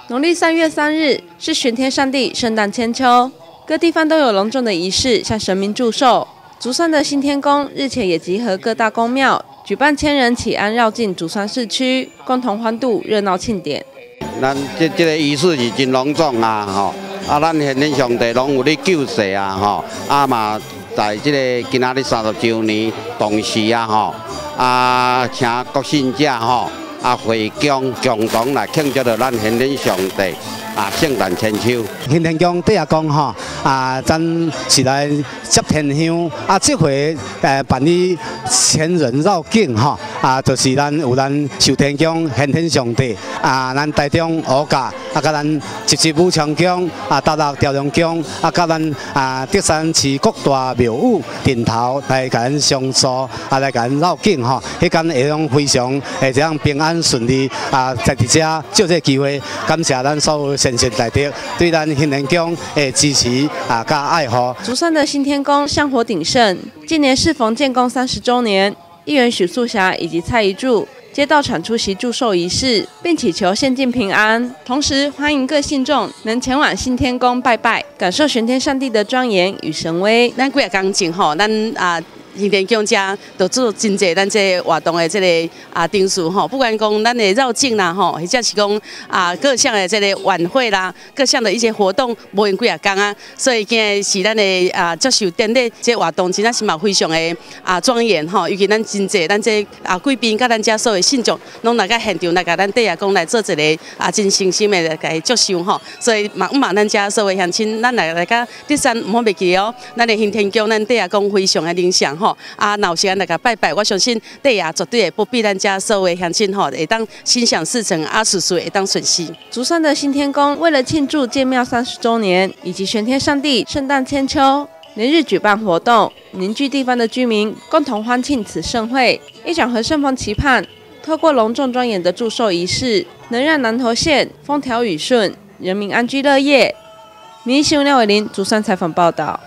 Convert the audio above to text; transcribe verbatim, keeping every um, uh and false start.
农历三月三日是玄天上帝圣诞千秋，各地方都有隆重的仪式向神明祝寿。竹山的新天宫日前也集合各大宫庙，举办千人祈安绕境竹山市区，共同欢度热闹庆典。 咱这这个仪式是真隆重啊，吼！啊，咱玄天上帝拢有咧救世啊，吼！啊嘛，在这个今仔日三十周年同时啊，吼！啊，请各信者吼。 啊，回乡共同来庆祝着咱玄天上帝啊圣诞千秋。 玄天宫底下讲吼，啊，咱是来接天香。啊，这回呃办理千人绕境吼，啊，就是咱有咱寿天宫玄天上帝，啊，咱台中五甲，啊，甲咱集集武昌宫，啊，大乐朝阳宫，啊，甲咱啊德山市各大庙宇顶头来甲咱相助，啊，来甲咱绕境吼。迄间会用非常会这样平安 顺利啊，在伫遮借这机会，感谢咱所有先贤大德对咱玄天宫的支持啊，甲爱护。 竹山的新天宫香火鼎盛，今年适逢建宫三十周年，议员许素霞以及蔡宜柱接到场出席祝寿仪式，并祈求县境平安，同时欢迎各信众能前往新天宫拜拜，感受玄天上帝的庄严与神威。 咱几个工程吼，咱啊。 玄天宫遮就做真济咱这活动的这个啊定数吼，不管讲咱的绕境啦吼，或者是讲啊各项的这个晚会啦，各项的一些活动，无用几啊天啊，所以今日是咱的啊接受典礼这活动，真正是嘛非常的啊庄严吼，尤其咱真济咱这啊贵宾甲咱遮所有信众，拢来到现场来甲咱底下讲来做一个啊真诚心的来甲接受吼，所以嘛毋望咱遮所有乡亲，咱来来甲德山毋好袂记哦，咱的玄天宫咱底下讲非常的灵祥吼。 啊，闹时间来甲拜拜，我相信底下绝对会不必咱家所有乡亲吼，会当心想事成，啊，事事会当顺心。 竹山的新天宫为了庆祝建庙三十周年以及玄天上帝圣诞千秋，连日举办活动，凝聚地方的居民共同欢庆此盛会。议长何胜峰期盼，透过隆重庄严的祝寿仪式，能让南投县风调雨顺，人民安居乐业。民意新闻廖伟玲竹山采访报道。